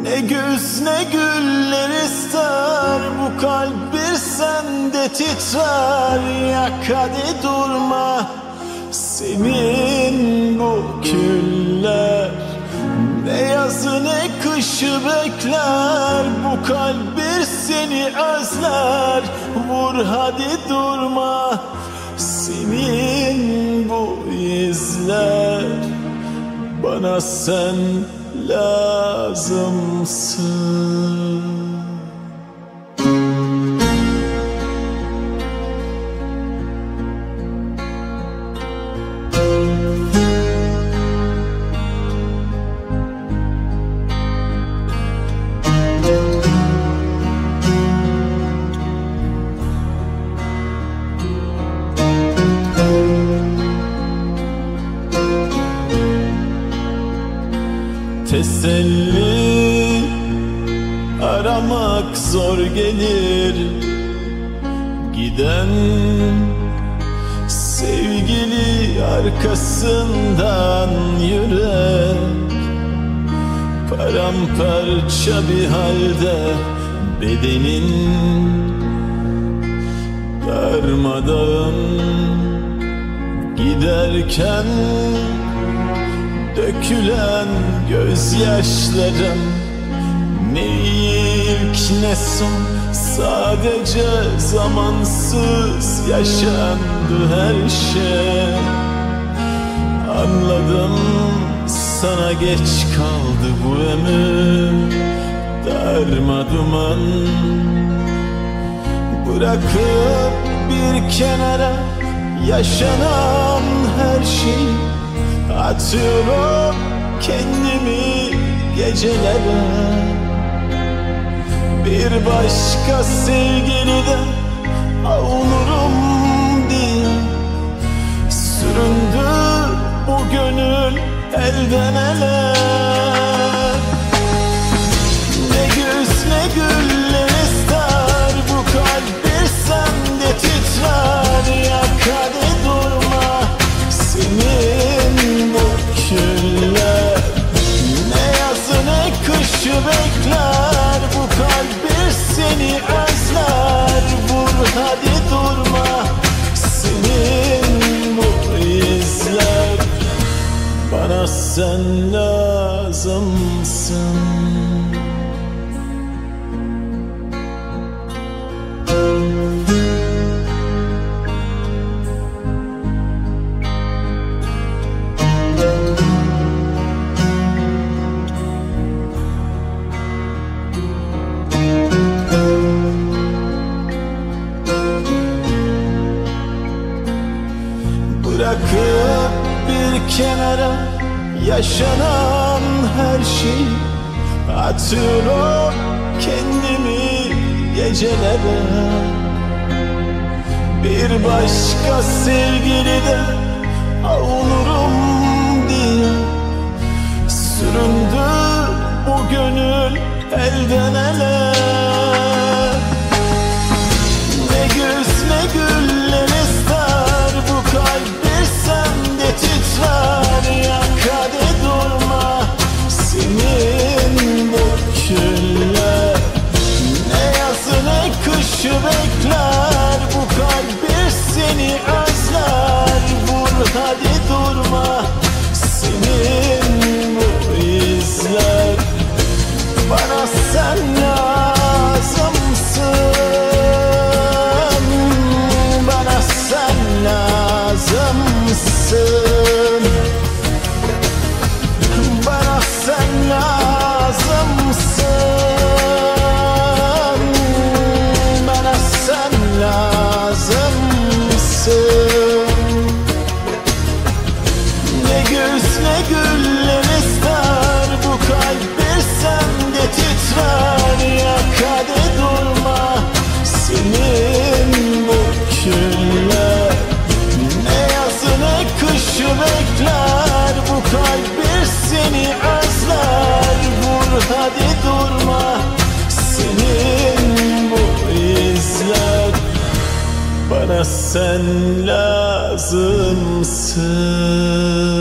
Ne güz ne güller ister, bu kalp bir sende titrer. Yak hadi durma, senin bu küller ne yazı ne kışı bekler. Bu kalp bir seni özler. Vur hadi durma, senin bu izler. Bana sen lazımsın. Teselli aramak zor gelir, giden sevgili arkasından yürek. Paramparça bir halde bedenin, darmadağın giderken dökülen gözyaşlarım ne ilk ne son, sadece zamansız yaşandı her şey. Anladım, sana geç kaldı bu ömür. Darmaduman bırakıp bir kenara yaşanan her şeyi, atıyorum kendimi gecelere. Bir başka sevgiliden avunurum diye süründü bu gönül elden ele. Ne güz ne güller ister, bu kalp bir sende titrer. Yak hadi durma, senin bu küller ne yazı ne kışı bekler. Bu kalp bir seni özler. Vur hadi durma, senin bu izler. Bana sen lazımsın. Bırakıp bir kenara yaşanan her şeyi, atıyorum kendimi gecelere. Bir başka sevgiliden avunurum diye süründü bu gönül elden ele. Ne güz ne güller ister, bu kalp bir sende titrer. Yak hadi durma, senin bu küller ne yazı ne kışı bekler. Bu kalp bir seni özler. Vur hadi durma, senin bu izler. Bana sen lazımsın. Bana sen lazımsın. Bana sen lazımsın. Bana sen lazımsın. Ne güz ne güller ister, bu kalp bir sende titrer. Yak hadi durma, senin bu küller ne yazı ne kışı bekler. Bu kalp bir seni özler. Vur hadi durma, senin bu izler. Bana sen lazımsın.